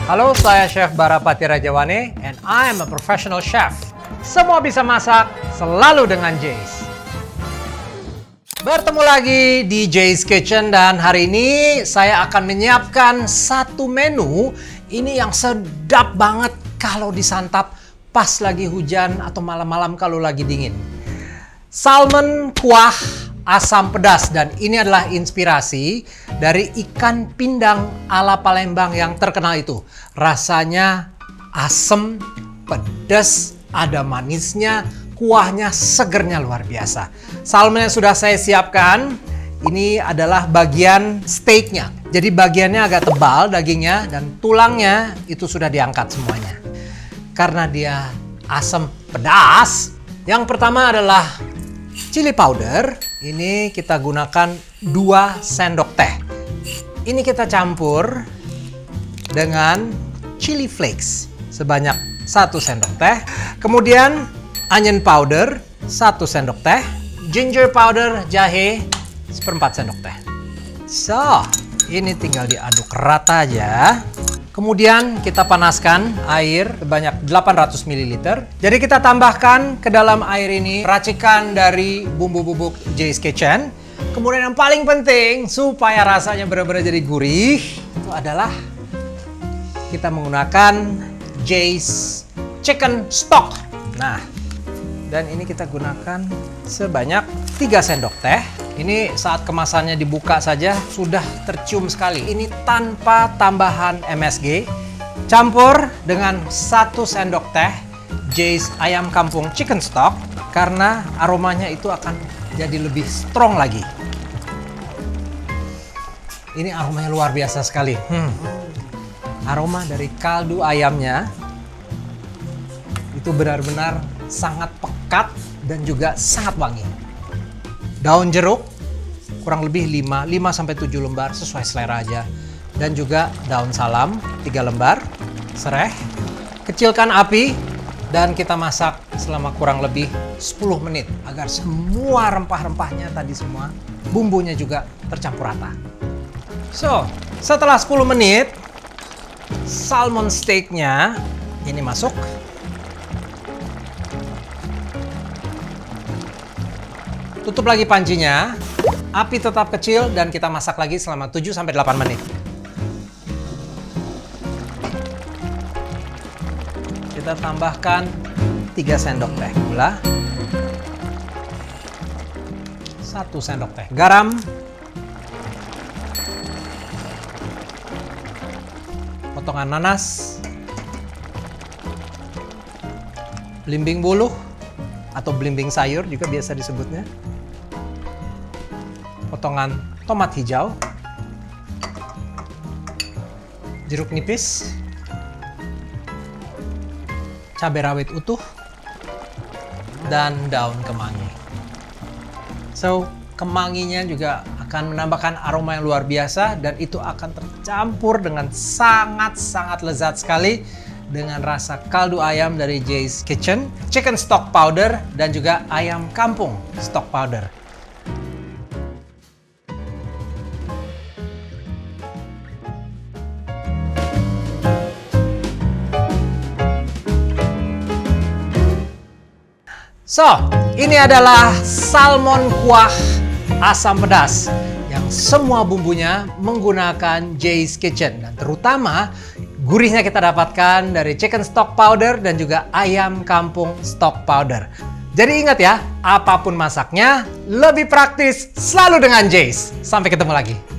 Halo, saya Chef Barapati Rajawane and I am a professional chef. Semua bisa masak, selalu dengan Jay's. Bertemu lagi di Jay's Kitchen dan hari ini saya akan menyiapkan satu menu ini yang sedap banget kalau disantap pas lagi hujan atau malam-malam kalau lagi dingin. Salmon kuah asam pedas, dan ini adalah inspirasi dari ikan pindang ala Palembang yang terkenal itu. Rasanya asam, pedas, ada manisnya, kuahnya segernya luar biasa. Salmon yang sudah saya siapkan, ini adalah bagian steaknya. Jadi bagiannya agak tebal dagingnya dan tulangnya itu sudah diangkat semuanya. Karena dia asam pedas, yang pertama adalah chili powder. Ini kita gunakan 2 sendok teh. Ini kita campur dengan chili flakes sebanyak 1 sendok teh. Kemudian onion powder 1 sendok teh. Ginger powder, jahe 1/4 sendok teh. So, ini tinggal diaduk rata aja. Kemudian kita panaskan air sebanyak 800 ml. Jadi kita tambahkan ke dalam air ini racikan dari bumbu bubuk Jay's Kitchen. Kemudian yang paling penting supaya rasanya benar-benar jadi gurih, itu adalah kita menggunakan Jay's Chicken Stock. Nah, dan ini kita gunakan sebanyak 3 sendok teh. Ini saat kemasannya dibuka saja sudah tercium sekali. Ini tanpa tambahan MSG. Campur dengan 1 sendok teh Jay's ayam kampung chicken stock karena aromanya itu akan jadi lebih strong lagi. Ini aromanya luar biasa sekali. Aroma dari kaldu ayamnya itu benar-benar sangat pekat dan juga sangat wangi. Daun jeruk kurang lebih 5-7 lembar sesuai selera aja. Dan juga daun salam 3 lembar, serai. Kecilkan api dan kita masak selama kurang lebih 10 menit agar semua rempah-rempahnya tadi semua, bumbunya juga tercampur rata. So, setelah 10 menit salmon steaknya ini masuk. Tutup lagi pancinya, api tetap kecil dan kita masak lagi selama 7-8 menit. Kita tambahkan 3 sendok teh gula, 1 sendok teh garam, potongan nanas, belimbing buluh atau belimbing sayur juga biasa disebutnya, potongan tomat hijau, jeruk nipis, cabai rawit utuh, dan daun kemangi. So, kemanginya juga akan menambahkan aroma yang luar biasa dan itu akan tercampur dengan sangat-sangat lezat sekali dengan rasa kaldu ayam dari Jay's Kitchen, chicken stock powder, dan juga ayam kampung stock powder. So, ini adalah salmon kuah asam pedas yang semua bumbunya menggunakan Jay's Kitchen. Dan terutama gurihnya kita dapatkan dari chicken stock powder dan juga ayam kampung stock powder. Jadi ingat ya, apapun masaknya, lebih praktis selalu dengan Jay's. Sampai ketemu lagi.